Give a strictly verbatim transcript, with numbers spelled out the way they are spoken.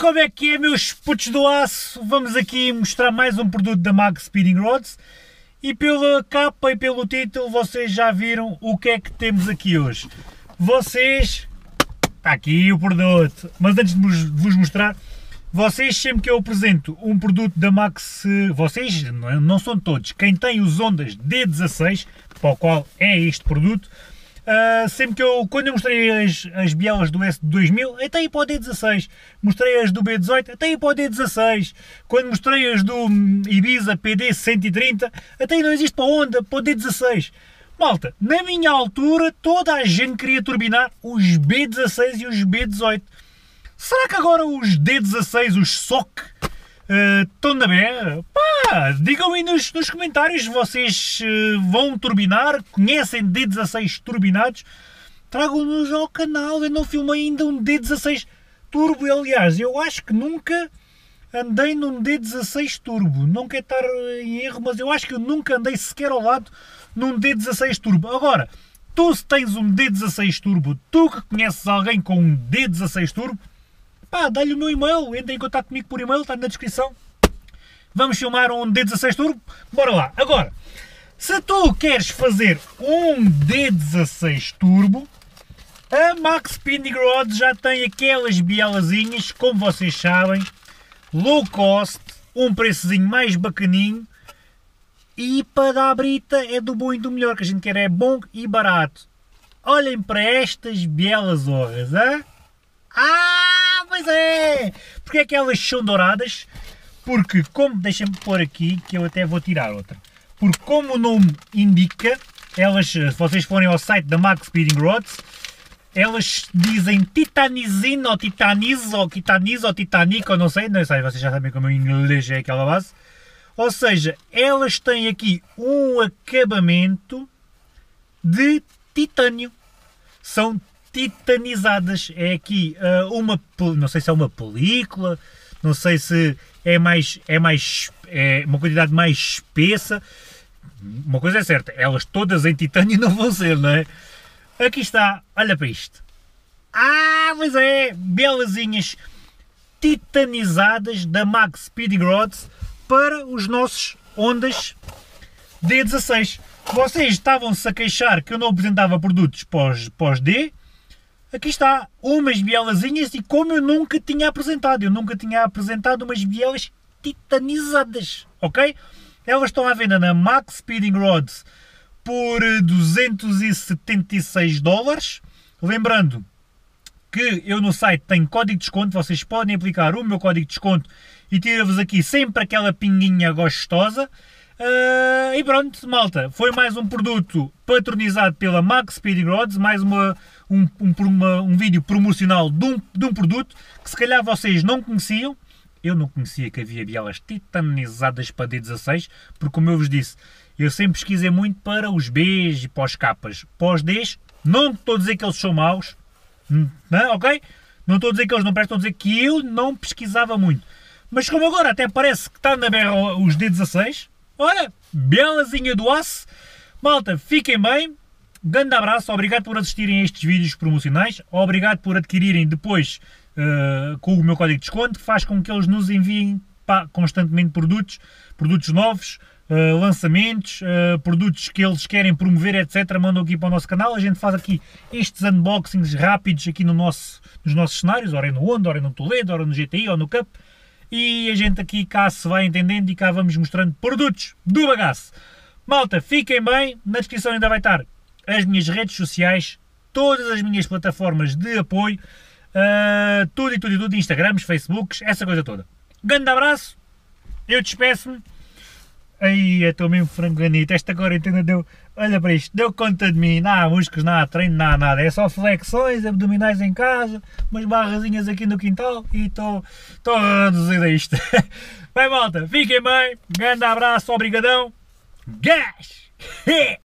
como é que é, meus putos do aço? Vamos aqui mostrar mais um produto da Mag Speeding Rods e pela capa e pelo título vocês já viram o que é que temos aqui hoje. Vocês... Está aqui o produto, mas antes de vos mostrar, vocês sempre que eu apresento um produto da Max, vocês, não são todos, quem tem os Ondas D dezasseis, para o qual é este produto, Uh, sempre que eu, quando eu mostrei as, as bielas do S dois mil, até aí para o D dezasseis, mostrei as do B dezoito, até aí para o D dezasseis, quando mostrei as do Ibiza P D cento e trinta, até aí não existe para a Honda, para o D dezasseis. Malta, na minha altura toda a gente queria turbinar os B dezasseis e os B dezoito. Será que agora os D dezasseis, os S O C, uh, estão na berra? Pá, digam aí nos, nos comentários, vocês uh, vão turbinar, conhecem D dezasseis turbinados? Tragam-nos ao canal, eu não filmei ainda um D dezasseis turbo, aliás, eu acho que nunca andei num D dezasseis turbo, não quero estar em erro, mas eu acho que eu nunca andei sequer ao lado num D dezasseis turbo. Agora, tu se tens um D dezasseis turbo, tu que conheces alguém com um D dezasseis turbo, pá, dá-lhe o meu e-mail, entra em contato comigo por e-mail, está na descrição. Vamos filmar um D dezasseis turbo? Bora lá. Agora, se tu queres fazer um D dezasseis turbo, a Max Speeding Rods já tem aquelas bielazinhas, como vocês sabem, low cost, um preçozinho mais bacaninho, e para dar a brita é do bom e do melhor, que a gente quer é bom e barato. Olhem para estas bielas honras, hein? Ah, pois é! Porque é que elas são douradas? Porque, como, deixem-me pôr aqui, que eu até vou tirar outra. Porque como o nome indica, elas, se vocês forem ao site da Max Speeding Rods, elas dizem titanizine, ou titaniz, ou titaniz, ou titanic, ou não sei, não sei, vocês já sabem como o inglês é aquela base. Ou seja, elas têm aqui um acabamento de titânio. São titanizadas. É aqui uh, uma, não sei se é uma película, não sei se é mais, é mais, é uma quantidade mais espessa. Uma coisa é certa, elas todas em titânio não vão ser, não é? Aqui está, olha para isto. Ah, mas é, belazinhas titanizadas da Max Speeding Rods para os nossos Ondas D dezasseis. Vocês estavam-se a queixar que eu não apresentava produtos pós, pós D. Aqui está, umas bielazinhas, e como eu nunca tinha apresentado, eu nunca tinha apresentado umas bielas titanizadas, ok? Elas estão à venda na Max Speeding Rods por duzentos e setenta e seis dólares. Lembrando que eu no site tenho código de desconto, vocês podem aplicar o meu código de desconto e tira-vos aqui sempre aquela pinguinha gostosa. Uh, e pronto, malta, foi mais um produto patronizado pela Max Speeding Rods, mais uma, um, um, uma, um vídeo promocional de um, de um produto que se calhar vocês não conheciam. Eu não conhecia que havia bielas titanizadas para D dezasseis, porque como eu vos disse, eu sempre pesquisei muito para os Bs e para os Ks. Para os Ds, não estou a dizer que eles são maus, não, ok? Não estou a dizer que eles não prestam, estou a dizer que eu não pesquisava muito. Mas como agora até parece que está na berra os D dezasseis, olha, belazinha do aço. Malta, fiquem bem, grande abraço, obrigado por assistirem a estes vídeos promocionais, obrigado por adquirirem depois uh, com o meu código de desconto, que faz com que eles nos enviem pá, constantemente produtos, produtos novos, uh, lançamentos, uh, produtos que eles querem promover, etcétera. Mandam aqui para o nosso canal, a gente faz aqui estes unboxings rápidos aqui no nosso, nos nossos cenários, ora é no Honda, ora é no Toledo, ora no G T I, ou no Cup. E a gente aqui cá se vai entendendo e cá vamos mostrando produtos do bagaço. Malta, fiquem bem, na descrição ainda vai estar as minhas redes sociais, todas as minhas plataformas de apoio, uh, tudo e tudo e tudo, Instagrams, Facebooks, essa coisa toda. Grande abraço, eu despeço-me. Aí, estou mesmo franganito, esta quarentena deu, olha para isto, deu conta de mim, não há músculos, não há treino, não há nada, é só flexões, abdominais em casa, umas barrazinhas aqui no quintal e estou a reduzir a isto. Bem malta, fiquem bem, grande abraço, obrigadão, gás!